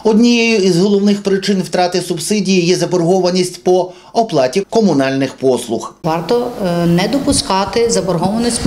Однією із головних причин втрати субсидії є заборгованість по оплаті комунальних послуг. Варто не допускати заборгованість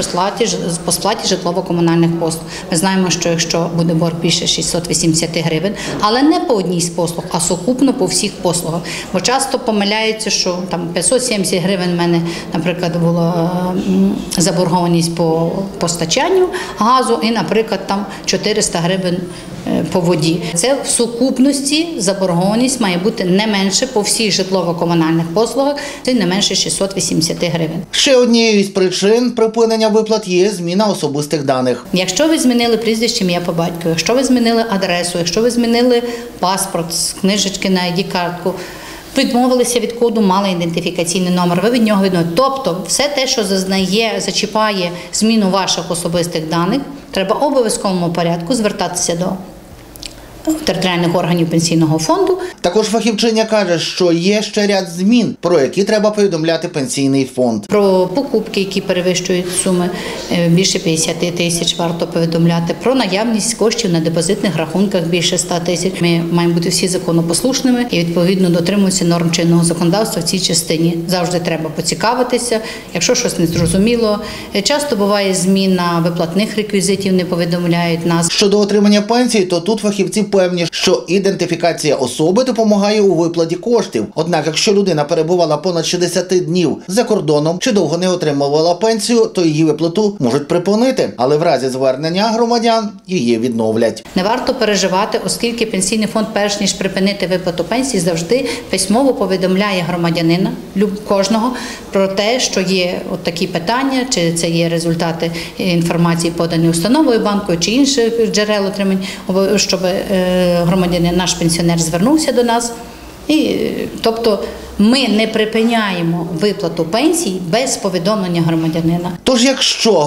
по сплаті житлово-комунальних послуг. Ми знаємо, що якщо буде борг більше 680 гривень, але не по одній з послуг, а сукупно по всіх послугах. Бо часто помиляються, що там 570 гривень в мене, наприклад, була заборгованість по постачанню газу і, наприклад, там 400 гривень по воді. Це в сукупності заборгованість має бути не менше по всіх житлово-комунальних послугах, це не менше 680 гривень. Ще однією із причин припинення виплат є зміна особистих даних. Якщо ви змінили прізвище, ім'я по батькові, якщо ви змінили адресу, якщо ви змінили паспорт з книжечки на ID-картку, відмовилися від коду, мали ідентифікаційний номер, ви від нього відмовилися. Тобто все те, що зачіпає зміну ваших особистих даних, треба в обов'язковому порядку звертатися до територіальних органів пенсійного фонду. Також фахівчиня каже, що є ще ряд змін, про які треба повідомляти пенсійний фонд. Про покупки, які перевищують суми більше 50 тисяч, варто повідомляти. Про наявність коштів на депозитних рахунках більше 100 тисяч. Ми маємо бути всі законопослушними і відповідно дотримуватися норм чинного законодавства в цій частині. Завжди треба поцікавитися, якщо щось не зрозуміло. Часто буває зміна виплатних реквізитів, не повідомляють нас. Щодо отримання пенсії, то тут фахівці певні, що ідентифікація особи допомагає у виплаті коштів. Однак, якщо людина перебувала понад 60 днів за кордоном чи довго не отримувала пенсію, то її виплату можуть припинити, але в разі звернення громадян її відновлять. Не варто переживати, оскільки пенсійний фонд, перш ніж припинити виплату пенсії, завжди письмово повідомляє громадянина, кожного, про те, що є от такі питання, чи це є результати інформації, подані установою, банкою чи інших джерел отримань, щоб громадянин, наш пенсіонер, звернувся до нас. Тобто ми не припиняємо виплату пенсій без повідомлення громадянина. Тож якщо